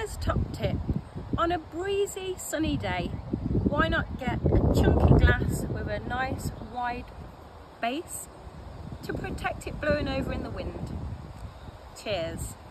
as a top tip, on a breezy sunny day, why not get a chunky glass with a nice wide base to protect it blowing over in the wind. Cheers.